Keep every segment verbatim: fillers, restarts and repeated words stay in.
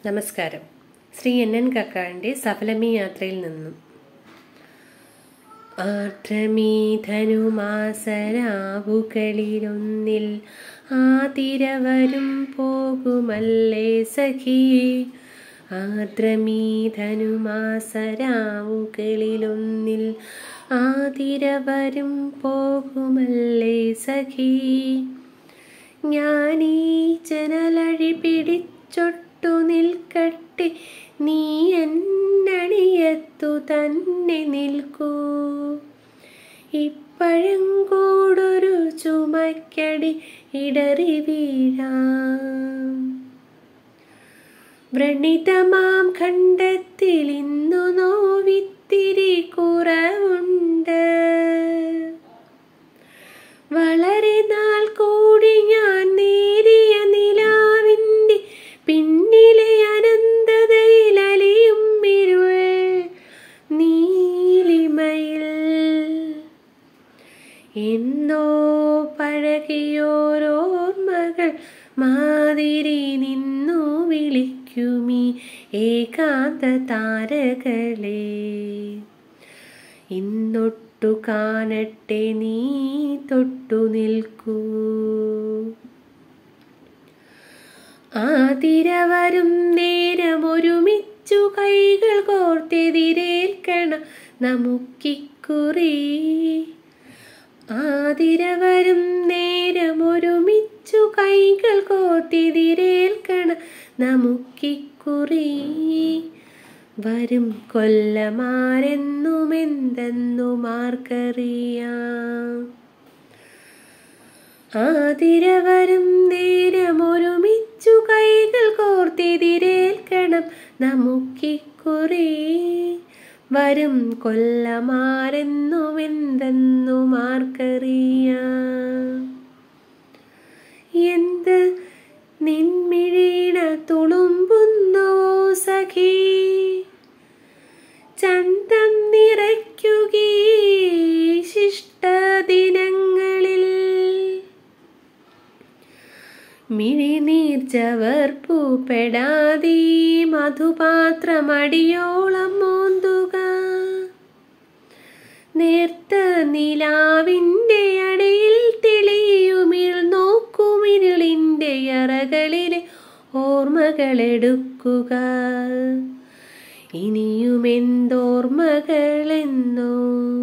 നമസ്കാരം. Shri N N കക്കാടിൻ്റെ സഫലമീ യാത്രയിൽ നിന്നും. ആർദ്രമീധനുമാസരാവുകളിലൊന്നിൽ ആതിരവരും പോകുമല്ലേ സഖിയേ. ആർദ്രമീധനുമാസരാവുകളിലൊന്നിൽ ആതിരവരും പോകുമല്ലേ സഖി. ഞാനീ ജനലഴി പിടിച്ചൊട്ടു നിൽക്കട്ടെ, നീ എന്നണിയത്തു തന്നെ നിൽക്കൂ. ഇപ്പഴങ്കോടൊരു ചുമക്കടി ഇടറി വീഴാം. വ്രണിതമാം ഖണ്ഡത്തിൽ ഇന്നു നോവിത്തിരി കുറവുണ്ട്. വളരെ നാൾ കൂടി ഞാൻ നേരിയ നിലാവിൻ്റെ പിന്നിലെ അനന്തതയിൽ അലിയും ഇരുൾ നീലിമയിൽ. എന്നോ പഴകിയോരോർമ്മകൾ മാതിരി നിന്നു വിളിക്കുമീ ഏകാന്ത താരകളെ. ഇന്നൊട്ടു കാണട്ടെ നീ തൊട്ടു നിൽക്കൂ. ആതിരവരും നേരമൊരുമിച്ചു കൈകൾ കോർത്തെതിരേൽക്കണം നമുക്കിക്കുറി. ആതിരവരും നേരമൊരുമിച്ചു കൈകൾ കോർത്തെതിരേൽക്കണം നമുക്കിക്കുറി. വരും കൊല്ലമാരെന്നുമെന്തെന്നുമാർക്കറിയാം. ആതിരവരും നേരമൊരുമിച്ചു കൈകൾ കോർത്തെതിരേൽക്കണം നമുക്കിക്കുറി. വരും കൊല്ലമാരെന്നുമെന്തെന്നുമാർക്കറിയാം. എന്ത് നിൻമിഴീണ തുളുമ്പുന്നോ സഖി, ചന്തം നിറയ്ക്കുകീ ശിഷ്ടദിനങ്ങളിൽ. മിഴിനീർ ചവർപ്പൂപ്പെടാതീ മധുപാത്രമടിയോളം മോന്തുക. നേർത്ത നിലാവിൻ്റെ അടയിൽ തെളിയുമിൾ നോക്കുമിരുളിൻ്റെ അറകളിലെ ഓർമ്മകളെടുക്കുക. ഇനിയുമെന്തോർമ്മകളെന്നോ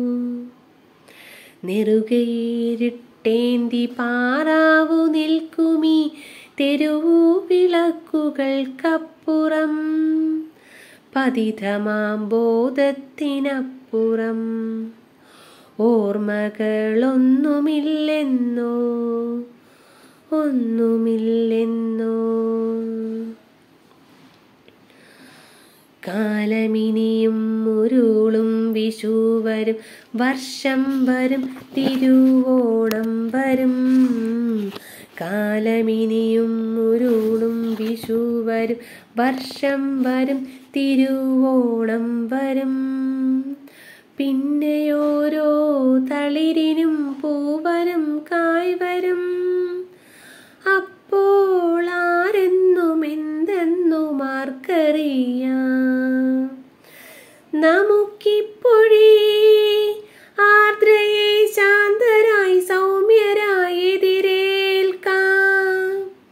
നെറുകയേറിട്ടേന്തി പാറാവു നിൽക്കുമീ തെരുവു വിളക്കുകൾക്കപ്പുറം. പതിതമാം ബോധത്തിനപ്പുറം ഓർമ്മകളൊന്നുമില്ലെന്നോ ഒന്നുമില്ലെന്നോ. കാലമിനിയും ഉരുളും വിഷു വരും, വർഷം വരും, തിരുവോണം വരും. കാലമിനിയും ഉരുളും വിഷു വരും, വർഷം വരും, തിരുവോണം വരും. പിന്നെയോരോ തളിരിനും പൂവരും കായ് വരും. അപ്പോൾ ആരെന്നുമെന്തെന്നുമാർക്കറിയാം. നമുക്കിപ്പോഴേ ആർദ്രയെ ശാന്തരായി സൗമ്യരായി എതിരേൽക്കാം.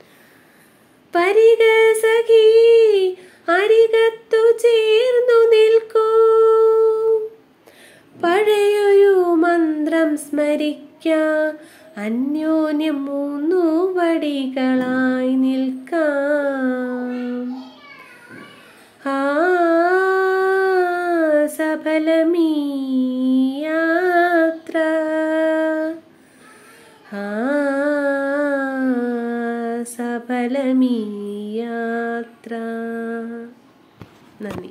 പരിക സഖി, അരികത്തു ചേർന്നു നിൽക്കൂ. പഴയൊരു മന്ത്രം സ്മരിക്കാം, അന്യോന്യം മൂന്നു വടികളായി നിൽക്കാം. ആ സഫലമീ യാത്ര, ആ സഫലമീ യാത്ര. നന്ദി.